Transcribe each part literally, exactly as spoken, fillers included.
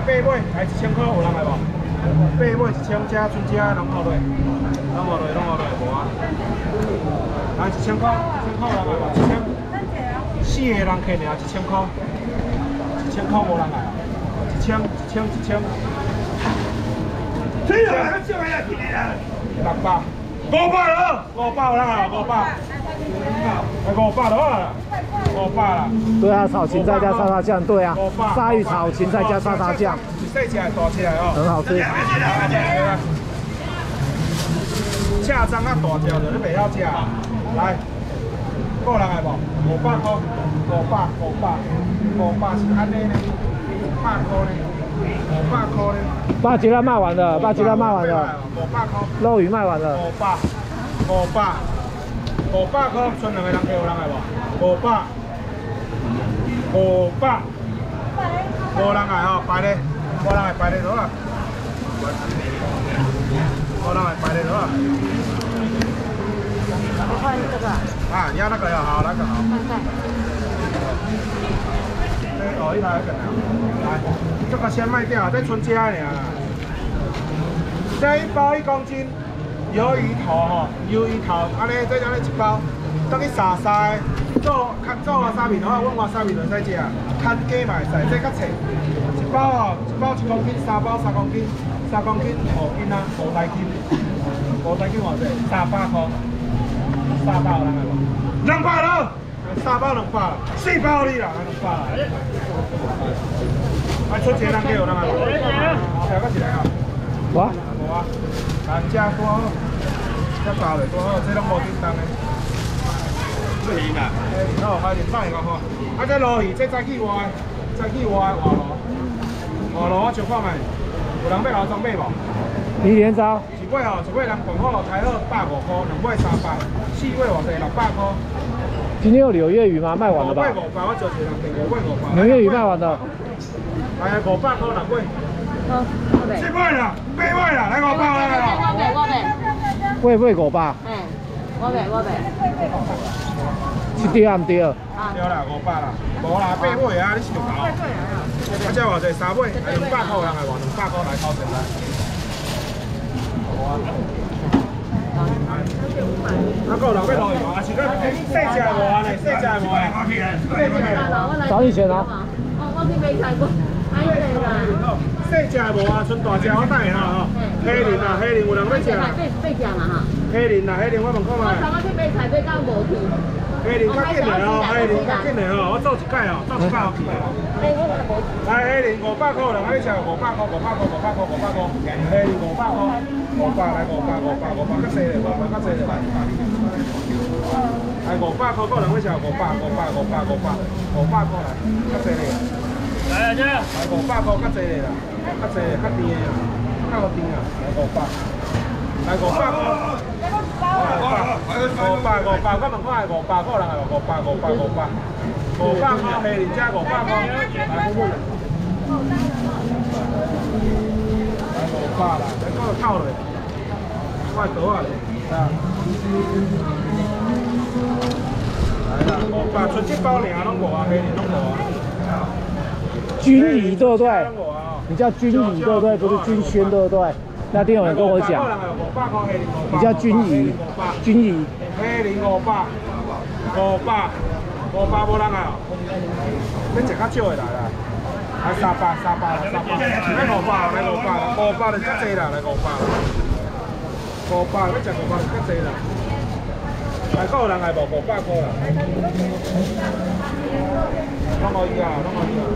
尾来一千块有人来无？八尾一千只，剩只拢好落，拢好落，拢好落，无啊。来一千块，一千块有人来无？一千。四个人客尔，一千块，一千块无人来啊。一千，一千，一千。这个还少个呀？六百。五百了，五百有人来，五百。哎，五百了，五百啦。 对啊，炒芹菜加沙沙酱，对啊，鲨鱼炒芹菜加沙沙酱， 细只来大只来哦， 很好吃。 恰章啊大条的，你袂晓食。来，个人来无？五百块，五百，五百，五百是安尼呢，五百块呢，五百块呢。 八吉拉卖完了，八吉拉卖完了， 五百块。 肉鱼卖完了。 五百，五百，五百块，剩两个人客有人来无？五百，五百，无人来吼，排咧，无人来排咧落啊，无人来排咧落啊。 我换这个。 啊，你要那个呀？好，那个好。哦，一台那个来，这个先卖掉，再存家呢。这一包一公斤，鱿鱼头吼，鱿鱼头，安尼再安尼一包，等去沙沙的，做做瓦沙米的话，阮瓦沙米就使食，摊鸡嘛会使，这较脆。一包吼，一包一公斤，三包三公斤，三公斤五斤啊，五大斤，五大斤偌济？三百块，三百有人来无？两百了，三包两百，四包你啦，两百啦。啊，出钱人给有人来无？调个一来啊。 我。 无啊，但食多好，食饱嘞多好，这拢无叮当的。不行啊！哎，好，开点放一个好。啊，这鲈鱼，这早起活的，早起活的活鲈。活鲈我招看卖，有人要老装买无？ 你连招？ 一尾哦，一尾人管好抬好百五块，两尾三百，四尾偌济六百块。 今天有柳叶鱼吗？卖完了吧？ 五尾五百，我招一人订五尾五百。 柳叶鱼卖完了。 来五百块两尾。 好，我袂。 七尾啦，八尾啦，来五百来啦。 我袂，我袂。 会不会狗吧？ 嗯，我袂，我袂。 是对啊，唔对？ 对啦，五百啦，无啦，八尾啊，你是就搞。啊，这偌济三尾，两百块人来话，两百块来掏钱来。啊，个有人要鲈鱼啊，是个细只无啊呢，细只无啊。 找你钱啊！ 我我去买菜过，哎呀。 细只无啊，剩大只我等下吼。黑鳞啊，黑鳞有人要食啊。 八八只嘛哈。 黑鳞啊，黑鳞我问看卖。 我昨我去买菜买到无去。 黑鳞较紧的哦，黑鳞较紧的哦，我做一届哦，做一届有去哦。 哎，我无。 来黑鳞五百块，有人要食五百块，五百块，五百块，五百块。黑鳞五百块，五百来五百，五百，五百较济咧，五百较济咧。来五百块，个人要食五百，五百，五百，五百，五百块来，较济咧。来啊姐，来五百块较济咧啦，较济较甜的啦，较好甜啊，来五百，来五百块。五百五百，我问看系五百个人系五百五百五百五百块黑鳞只五百块，来好唔好？来五百啦，你嗰度扣落，快倒啊你，啊！来啦，五百，剩一包尔拢无啊，黑鳞拢无啊。 军仪对不对？你叫军仪对不对？不是军宣对不对？那天有人跟我讲，你叫军仪，军仪。 黑鳞五百，五百，五百无人啊！你食较少的来啦，来三百，三百啦，三百，来五百，来五百，五百就较济啦，来五百，五百要食五百就较济啦。来个人来无五百块啦，拢可以啊，拢可以啊。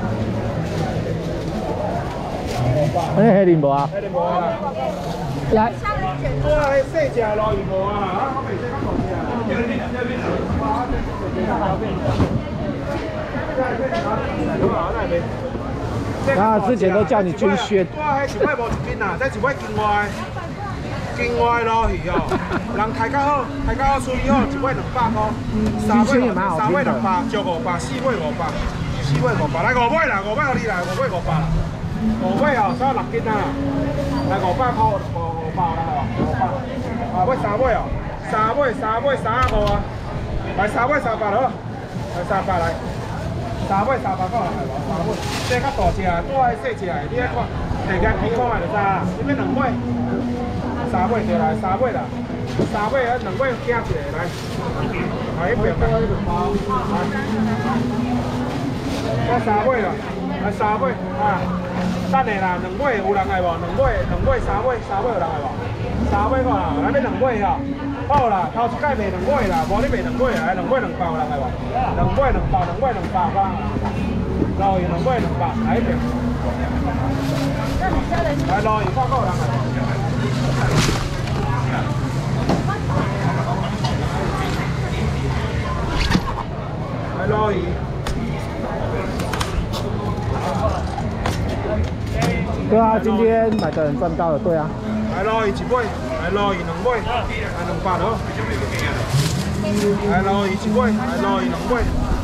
哎，黑鳞无啊？ 黑鳞无啊。 来。 我迄细只鲈鱼无啊，啊，我袂使较大只啊。 啊，之前都叫你军宣。 我迄一摆无一斤啊，这一摆境外，境外鲈鱼哦，人抬较好，抬较好处理好，一摆两百块，三尾三尾六百，就五百，四尾五百，四尾五百，来五尾啦，五尾互你来，五尾五百啦，五尾哦，差六斤啊，来五百块，五五百啦，五百，啊，尾三尾哦，三尾三尾三十五啊，来三尾三百咯，来三百来。 三尾三百块人来无？三尾，这较大只，我爱细只，你爱看，摕起起看下就知啦。你要两尾，三尾就来三尾啦，三尾啊两尾加一个来，来一边来，我三尾啦，来三尾啊，等下啦，两尾有人来无？两尾两尾三尾三尾有人来无？三尾个啦，来要两尾吼。 好啦，头一届卖两尾啦，无你卖两尾啊，两尾两百有人来无？两尾两百，两尾两百吧。老鱼两尾两百，来一边。来老鱼看够有人来无？来老鱼。 对啊，今天买的人赚到了，对啊。 来老鱼一尾，来老鱼两尾，来两百咯。来老鱼一尾，来老鱼两尾。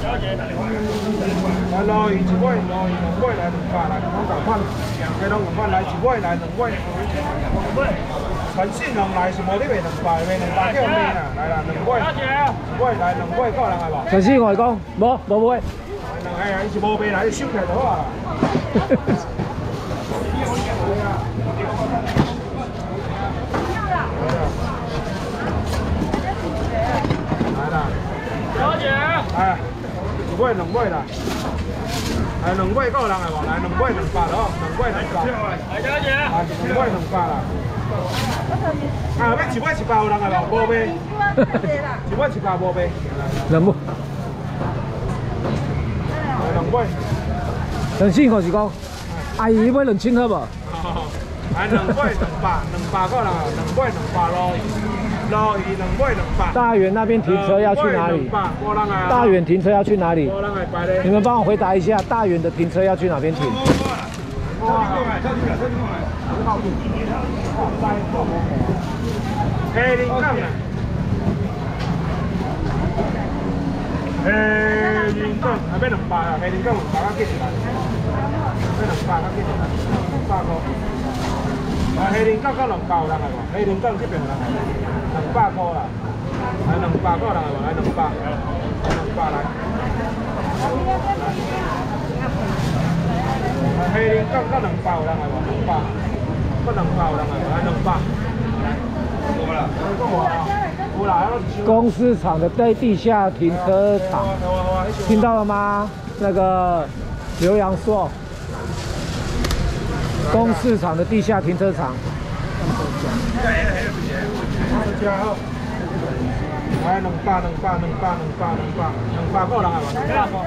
来老鱼一尾，老鱼两尾，来两百，来拢共款，加拢共款，来一尾，来两尾。陈信龙来是无你卖两百，卖两百叫咩啦？来啦，两尾，一尾来两尾，够人来无？ 陈信我讲，无无买。 两个啊，伊是无卖来，你收起来就好啊。来啦，小姐，哎，一尾两尾啦，来两尾够人来无？来两尾两百咯，两尾两百。来小姐，啊，两尾两百啦。啊，要一尾一百有人来无？无卖。一尾一百无卖。 两尾。 来两尾。 陈信我是讲，阿姨买两千好无？ 来两尾两百，两百个人，两尾两百咯。 老鱼两尾两百。大园那边停车要去哪里？大园停车要去哪里？你们帮我回答一下，大园的停车要去哪边停？ 黑林港啊！黑林港啊，要两百啊，黑林港两百啊，几钱？要两百啊，几钱？两百块。啊，黑林港到两百有人来无？黑林港这边有人来无？ 两百块啦，来两百个人来无？来两百，来两百来。来黑林港到两百有人来无？两百，到两百有人来无？来两百。有啦，有啦， 公市场的在地下停车场，听到了吗？那个刘洋硕，公市场的地下停车场。 来两百，两百，两百，两百，两百，两百个人来无？两百个。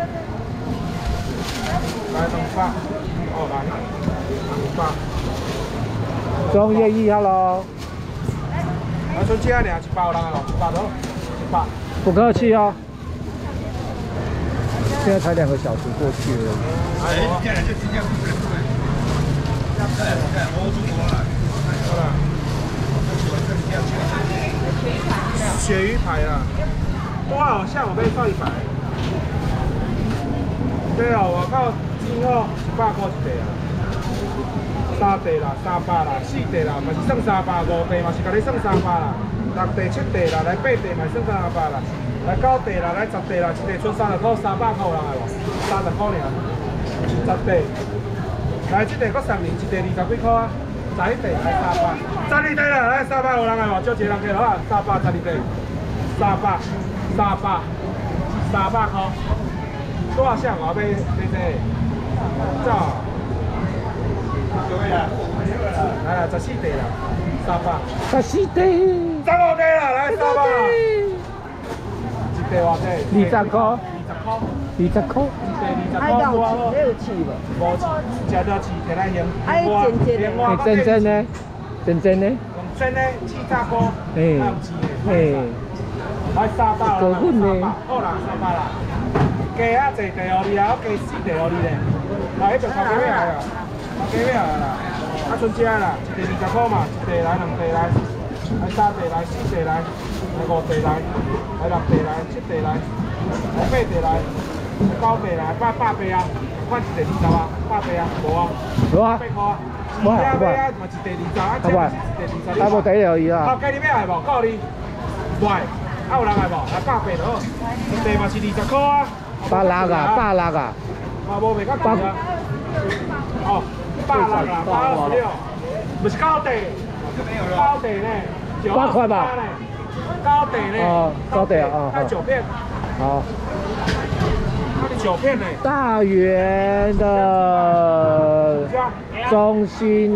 来两百，哦来，两百。 中叶一号喽。 啊，剩这俩一百有人来无？一百多，一百。 不客气哦。现在才两个小时过去了。 哎，进来就直接不可能。我中国了。好了。 鳕鱼排啦，我好像有买到一百。对哦，外口真好，一百块一袋啊。三袋啦，三百啦，四袋啦，嘛是算三百，五袋嘛是甲你算三百啦，六袋、七袋啦，来八袋嘛算三百啦，来九袋啦，来十袋啦，一袋剩三十块，三百块有人来无？三十块尔，十袋。来，这袋搁送你，一袋二十几块啊。 十一袋来三百，十二袋啦，来三百有人来无？少一个人过来啊！三百十二袋，三百，三百，三百块。多少箱我要买这这？走。来啦，十四袋啦，三百。 十四袋。 十五袋啦，来三百。一袋偌济？ 二十块。 二十块。 二十块。 哎，有饲，你有饲无？无饲，食着饲摕来用。哎，真真的。 真真的，真真的。 用真的气炸锅，还有饲的。 哎。 来三百啦， 过分呢。 好啦，三百啦。加啊一袋互你啊，我加四袋互你咧。来，迄边头家尾来啊，头家尾来啦。啊，剩这啦，一袋二十块嘛，一袋来，两袋来，来三袋来，四袋来，来五袋来，来六袋来，七袋来，来八袋来。 九袋啦，百百倍啊，款一袋二十啊，百倍啊，无啊， 无啊， 八块啊， 无啊， 买啊，嘛一袋二十啊，这嘛是一袋二十。 大无第而已啊。 头家你要来无？够你，喂，啊有人来无？来百倍就好，一袋嘛是二十块啊。 百六啊，百六啊。 嘛无袂较贵啊。哦，八六啦，八二十六，不是高地，高地呢， 八块吧。 高地呢？ 哦，高地啊，啊， 还有九片。 好。 它的九片呢？ 大园的中心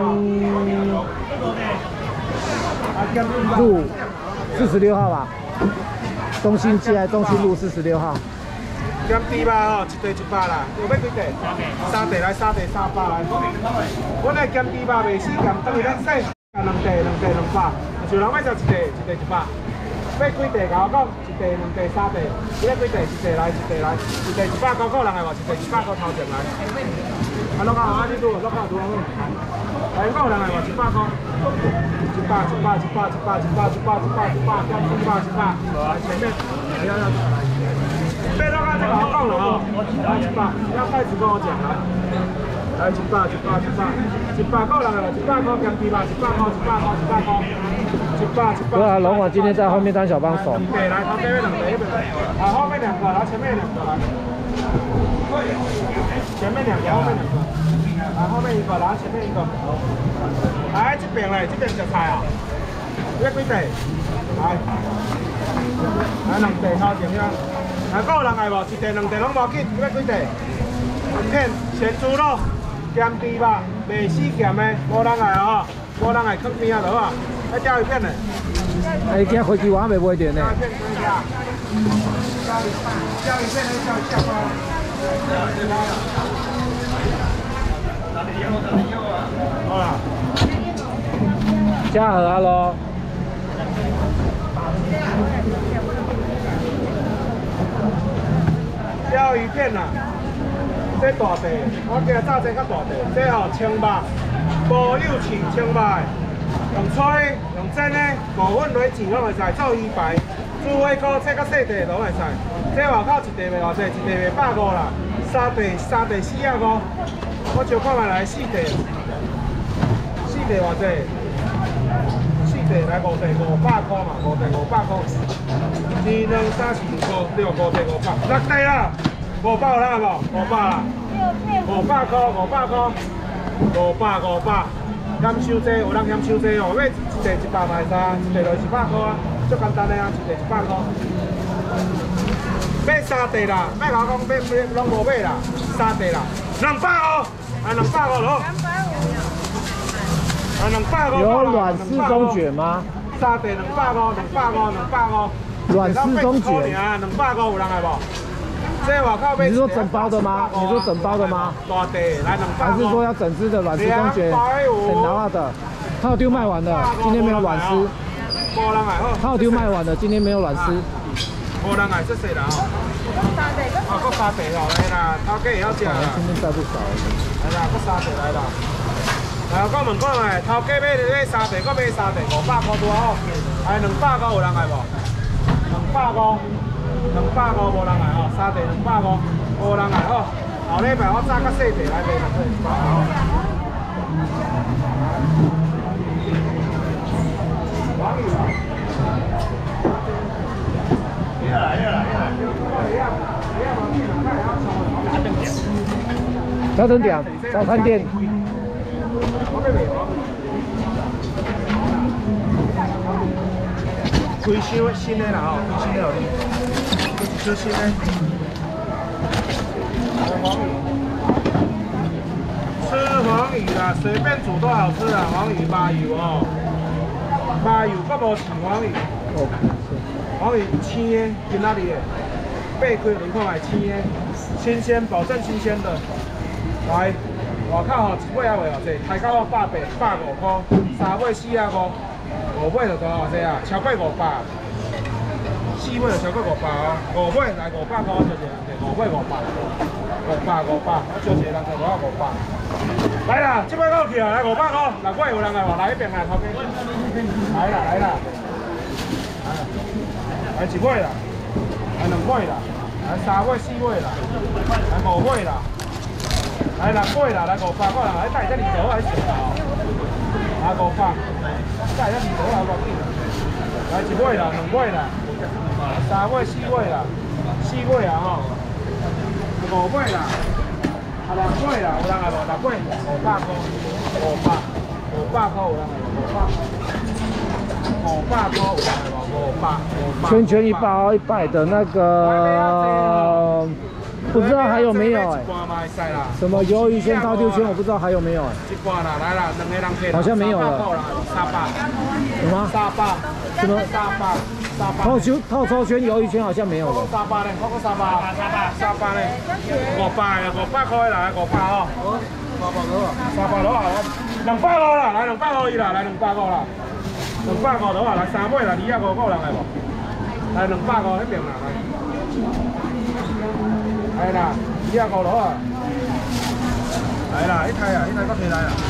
路四十六号吧。中心街还中心路四十六号。 减猪肉吼，一地一百啦，要买几地？三地来，三地三百来。阮的减猪肉袂死减，等于咱洗两地，两地两百。就人要食一地，一地一百。买几地甲我讲，一地、两地、三地，你要几地？一地来，一地来，一地一百块个人的无？一地一百块头前来。啊，落到啊，你拄，落到拄好。来个人的无？一百块。一百、一百、一百、一百、一百、一百、一百、一百，减一百、一百。来前面，来要要来。买落到这个我讲了吼，来一百，要筷子跟我讲来。来一百、一百、一百，一百个人的无？一百块减二百，一百块、一百块、一百块。 对啊，龙王今天在后面当小帮手。 对，来，头前面两个，一边，啊，后面两个，然后前面两个来。前面两个，后面两个，来后面一个，然后前面一个。来这边嘞，这边食菜啊。要几地？来，来两地头前呀。来，个人来无？一地两地拢无紧，要几地？片咸猪肉，咸猪肉，袂死咸的，无人来哦，无人来囥边啊，就好啊。要钓鱼片呢？ 哎，今飞机我还没买点呢。 钓鱼片可以啊。钓鱼片能钓下吗？好啦。 嘉禾啊咯。 钓鱼片啊，这大地，我今日炸这较大地，这吼青肉，无幼翅青肉的。用吹、用蒸的，五粉雷子拢会使做鱼排，煮火锅切较细地拢会使。这外口一地卖偌济，一地卖百五啦，三地三地四啊五。我招看卖来四地，四地偌济？四地来五地五百块嘛，五地五百块。二两三四五六五地五百，六地啦，五百有人无？五百啦，五百块五百块，五百五百。减收济，有人减收济哦，买一地一百嘛会使，一地就一百块啊，足简单的啊，一地一百块。买三地啦，莫甲我讲买买拢无买啦，三地啦，两百五，啊两百五咯。啊两百五。 有软丝中卷吗？ 三地两百五，两百五，两百五。 软丝中卷。 两百五有人来无？这外口买。 你是说整包的吗？你说整包的吗？ 大地来两百五。 还是说要整只的软丝中卷？很老的，他有丢卖完的，今天没有软丝。 无人来好。 他有丢卖完的，今天没有软丝。 无人来，谢谢啦吼。啊，搁三地哦，来啦，头家会晓食啦。 今天带不少。 来啦，搁三地来啦。来，我问讲诶，头家买买三地，搁买三地，五百块拄好。来，两百五有人来无？两百五，两百五无人来吼，三地两百五，无人来吼。后礼拜我炸较细地来卖两地一百吼。王宇啊！越来越来越来。 早餐店，早餐店。 开箱新的啦吼，开新的哦，一箱新的。黄鱼，吃黄鱼啦，随便煮都好吃啊，黄鱼麻油哦，麻油搁无青黄鱼。哦，黄鱼青的，今仔日的，八开你看卖青的，新鲜，保证新鲜的。来，外口吼一尾也袂偌济，开到百八、百五块，三尾四啊五。五尾就多偌济啊，超过五百，四尾就超过五百哦。五尾来五百块，我招一个人摕，五尾五百，五百五百，我招一个人摕，我五百。来啦，这摆我去啊，来五百块，六尾有人来无？来一边来头家。来啦来啦，来一尾啦，来两尾啦，来三尾四尾啦，来五尾啦，来六尾啦，来五百块啦，来带这二头来食啦。来五百。再一二头啊，无紧。来一尾啦，两尾啦，三尾、四尾啦，四尾啊吼，五尾啦。 啊，六百啦，有人来无？六百，五百块，五百，五百块有人来无？五百，五百块有人来无？五百，五百。 圈圈一包一百的那个，不知道还有没有哎、什么鱿鱼圈、套丢圈，我不知道还有没有哎、 一罐啦，来啦，两个人配。好像没有了。 三百。 什么？ 三百。 什么？ 三百。 套圈、套抽圈、鱿鱼圈好像没有了。 三百嘞，我个三百。三百。三百嘞。五百，五百块来，五百哦。三百多啊。三百多啊，两百五啦，来两百五伊啦，来两百五啦。两百五多啊，来三百啦，二百五个人来无？来两百五那边啦，来。来啦，二百五多啊。来啦，一台啊，一台搁提来啦。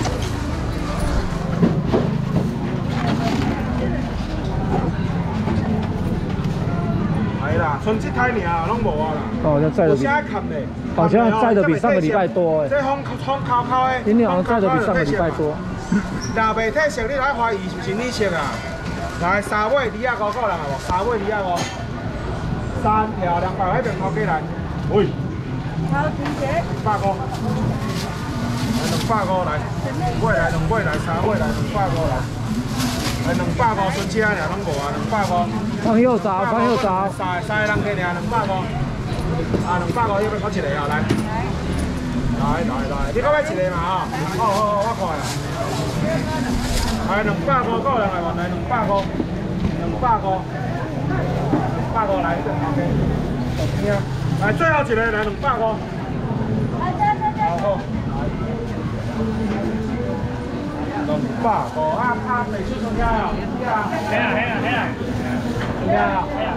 来啦，剩这台尔，拢无啊啦。 哦，好像载的比，好像载的比上个礼拜多哎。 这风风烤烤的， 今天好像载的比上个礼拜多。 若袂退色，你来怀疑是不是你色啊？来，三尾二啊五个人啊无？三尾二啊五，三条两百那边头过来。喂。好，谢谢。百个。来两百个来，尾来两尾来，三尾来两百个来。来两百个剩车尔，拢无啊，两百个。 放右找，放右找。 三三个人客尔，两百个。啊，两百个，要不要我一个啊？来。来来来，你讲要一个嘛吼？好好好，我看啦。来两百个个人来嘛，来两百个，两百个，两百个来，听。来最后一个来两百个。好好。兩百個啊啊！未出送家啊！係啊係啊係啊！送家啊！係啊！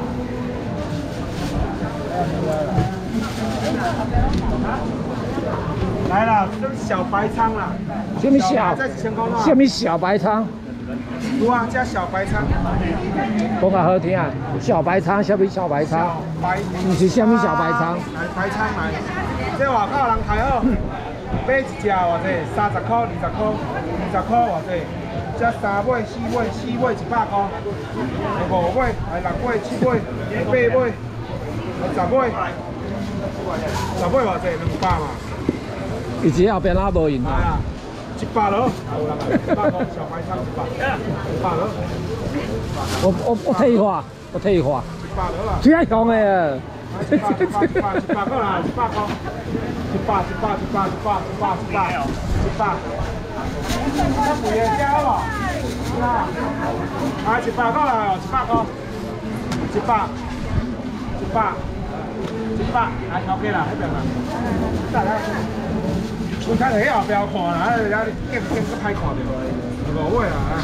來啦，這是小白鲳啦。 什麼小？什麼小白鲳？ 有啊，這小白鲳。 講下好聽啊！小白鲳，什麼小白鲳？ 白， 唔是什麼小白鲳？ 來白鲳來，這外口人開好。買一隻偌濟，三十塊、二十塊、二十塊偌濟，這三尾、四尾、四尾一百塊，五尾、係六尾、七尾、八尾、十尾，十尾偌濟，兩百嘛。 伊只後邊哪無贏啊？一百咯，有人一百塊小白鲳一百，一百咯。 我我我退化，我退化。 一百咯啦。 最愛講嘅。 一百一百一百一百個啦，一百個。一百一百一百一百一百一百一百，那不也加了？啊，啊一百個啦，一百個，一百，一百，一百，啊超過啦，迄邊啦，得啦。我睇你後邊看啦，人家見見都歹看到，五位啦啊，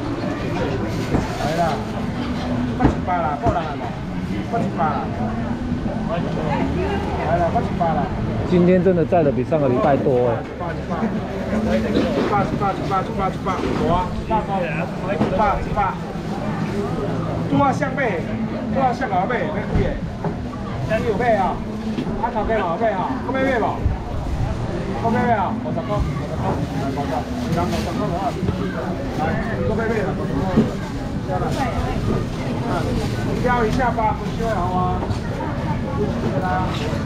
係啦，八一百啦，個人係無？八一百啦，係啦，八一百啦。 今天真的载的比上个礼拜多哎。 一百一百一百一百一百，有啊，一百块，一百一百。拄啊想买，拄啊想我买，买几个？你有买啊？啊头家嘛有买啊？搁要买无？搁要买啊？五十块，五十块，来五十，人五十块好啊。来，搁要买啦，五十块。下来，啊，钓一下吧，不需要啊。来。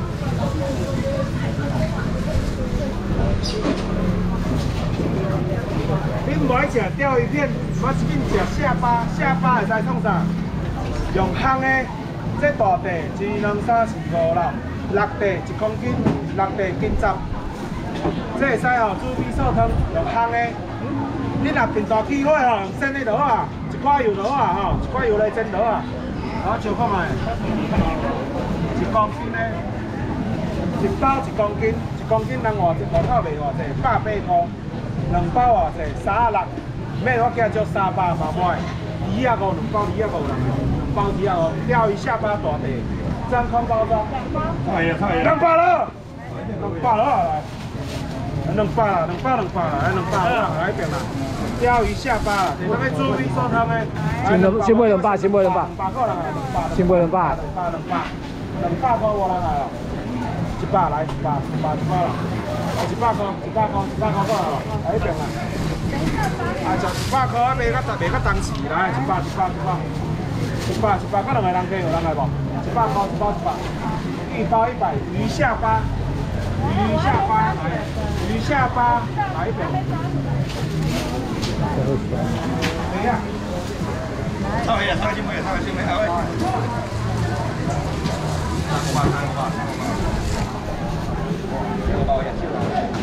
你唔爱食钓鱼片，我是紧食下巴，下巴会使创啥？用烘的，这大地一两三四五六，六地一公斤，六地斤十。这会使吼煮米素汤，用烘的。你若平大起火吼，用鲜的就好啊，一块油就好啊吼，一块油来煎就好啊。我照看卖，一公斤的。一包一公斤，一公斤人偌济，外口卖偌济，百八块。两包偌济，三啊六，免我加足三百嘛买。二啊五，两包二啊五人，两包二啊五，钓鱼下巴大地，真空包装。哎呀，太两百了，两百了来，两百啦，两百两百啦，来两百啦，来一边啦。钓鱼下巴啦，这边煮米素汤的。 先先买两百，先买两百。 两百个人来，两百。 先买两百。 两百两百，两百个我人来了。一百来，一百，一百一百啦，一百块，一百块，一百块过来咯，来一边啦。啊，就一百块，卖较卖较当时来，一百，一百，一百，一百，一百，个两个人客有人来无？一百块，一包一百，一包一百，鱼下巴， 鱼下巴来，鱼下巴来一本。等一下。抄起啊，抄起先妹，抄起先妹，好喂。三個八，三個八，三個八。三個八我一條。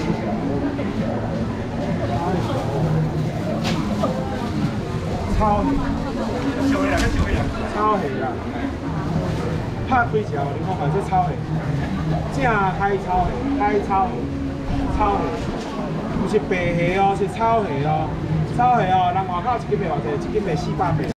抄起。燒起啦，燒起啦。抄起啦。拍幾條？你看看這抄起。正開抄起，開抄起，抄起。不是白蝦哦，是抄起哦。抄起哦，人外口一斤賣偌濟，一斤賣四百八。